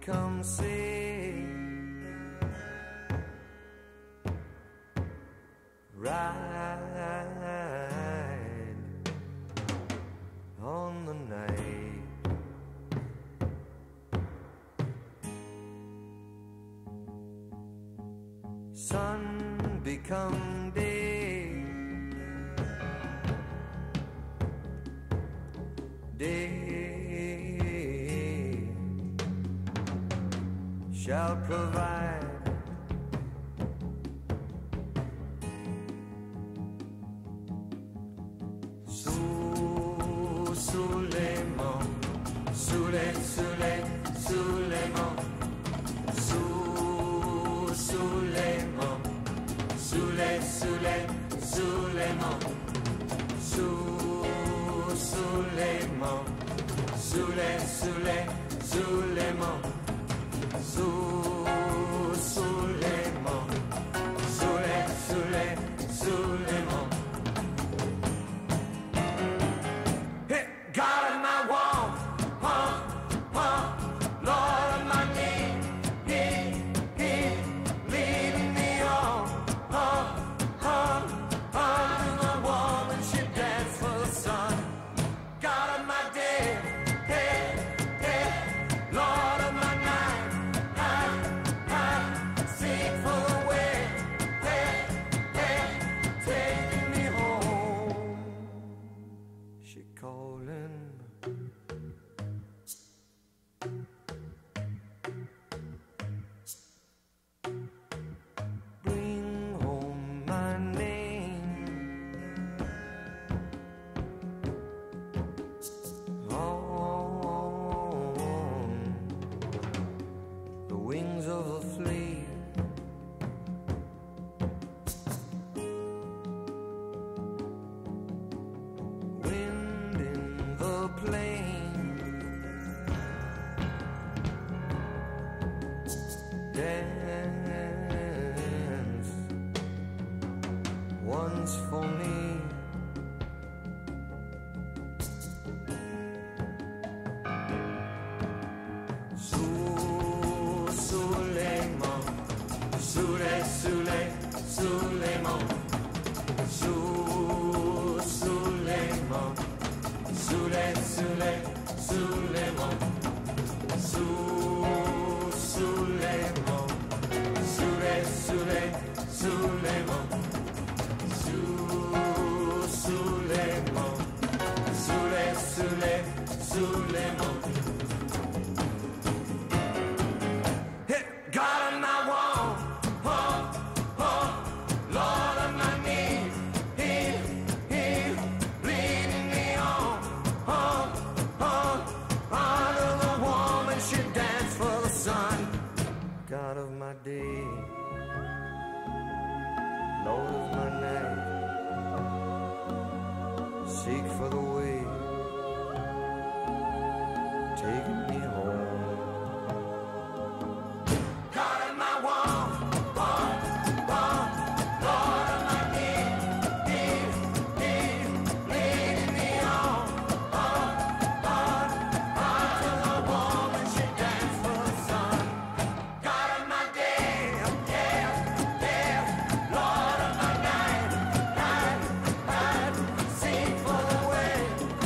come see, ride on the night. Sun become day, day shall provide. Suleiman, Suleiman, Suleiman, Suleiman, Suleiman, Suleiman, Suleiman. Hey, God in my wall, Lord of my name, He leading me on, to my woman, she dance for the sun. God of my day, hey, Lord of my night, sing for the way, taking me home. She calling. Bring home my name on the wings of a flea. Wind in the plain, dance once for me. Suleiman, Suleiman, Suleiman, Suleiman, Suleiman, Suleiman, Suleiman. Hey, God on my wall, Lord of my knees, He leading me on, to the woman, she dance for the sun. God of my day, Lord of my night, seek for the way, taking me home. God in my wall, Lord of my need, He leading me on, to the woman, she dance for the sun. God of my day, Lord of my night, seek for the way,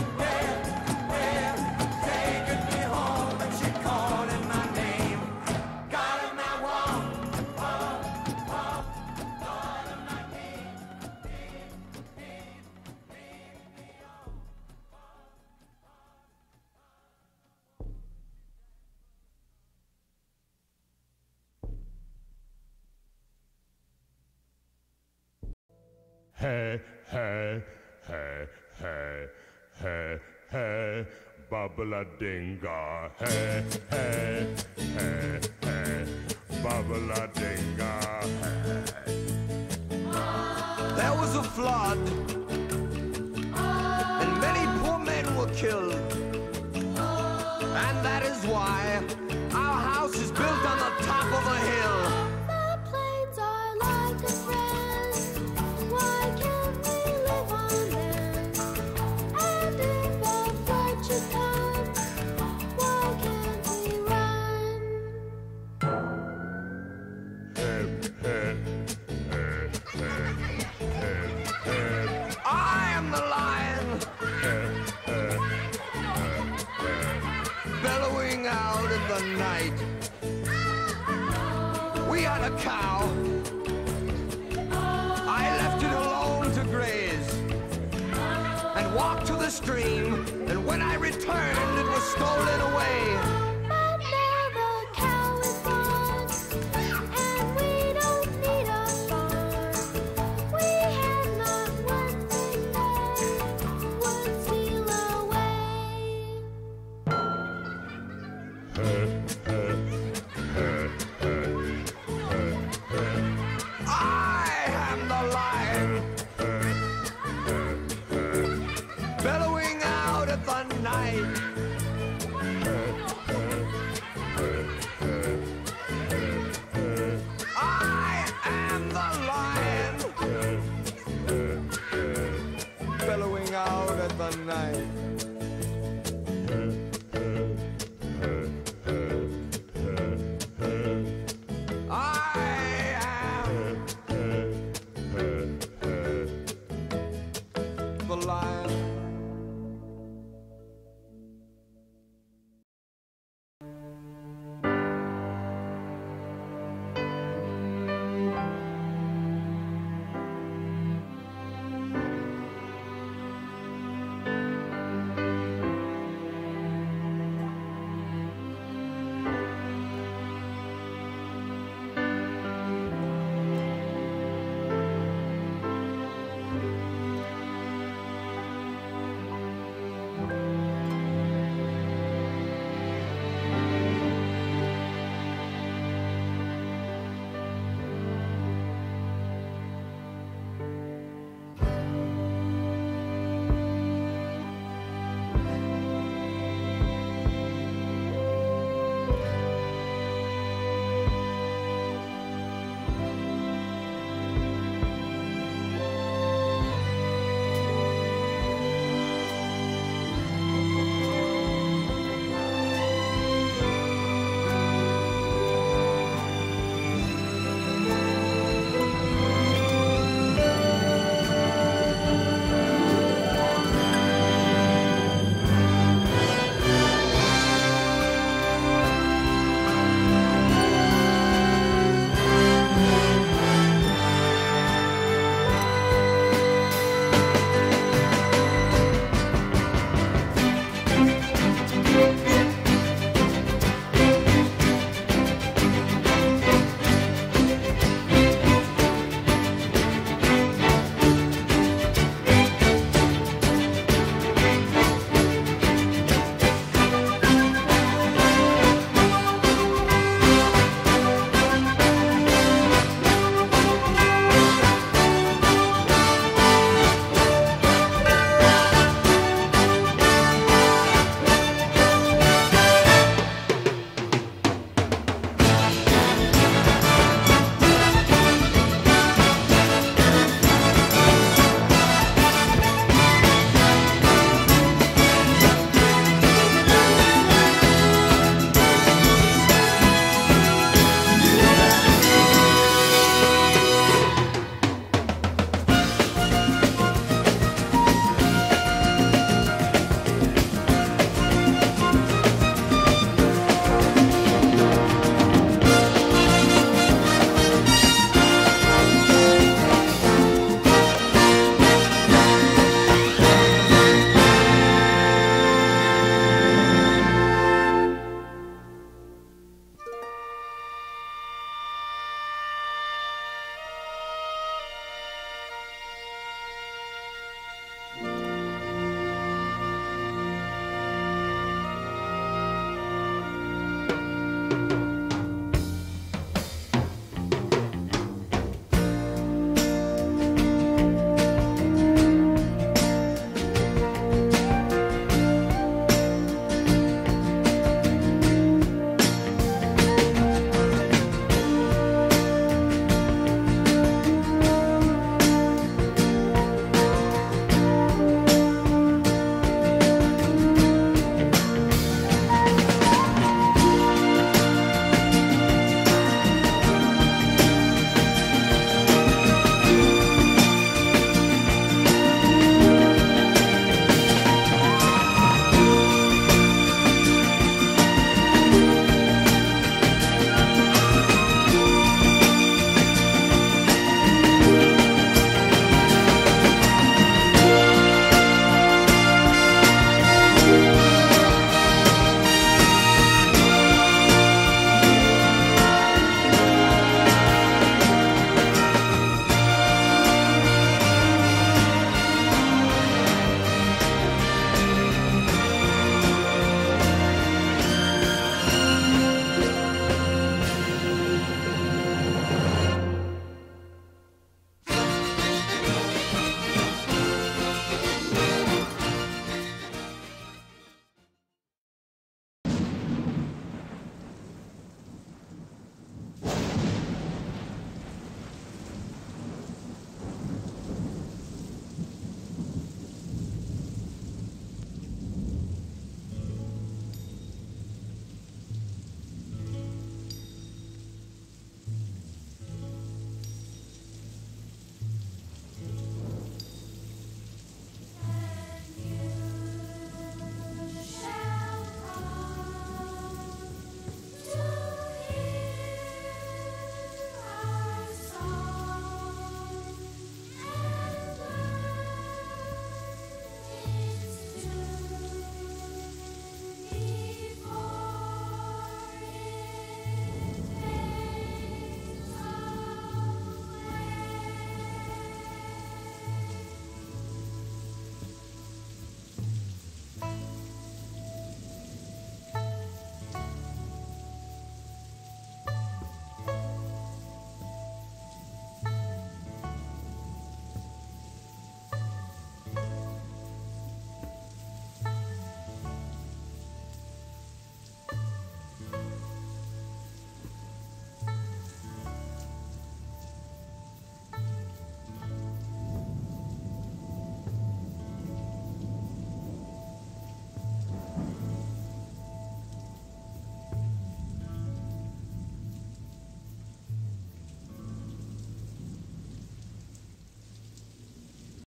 taking me home, and she calling my name. God of my wall, Lord of my need, Hey, hey, hey, hey, hey, hey, Babala Dinga, hey, hey, hey, hey, Babala Dinga, hey. There was a flood, and many poor men were killed, and that is why our house is built on the top of a hill. The plains are like a friend. Why can't we live on them? And if a flood should come, why can't we run? the night. We had a cow. I left it alone to graze and walked to the stream, and when I returned, it was stolen away. But now the cow is gone, and we don't need a farm. We have not one thing left, would steal away. I am the lion, bellowing out at the night. I am the lion, bellowing out at the night. I am the lion.